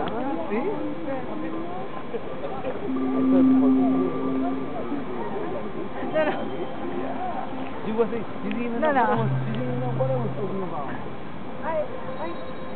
¿Sí? You was it? You didn't even know what I was talking about.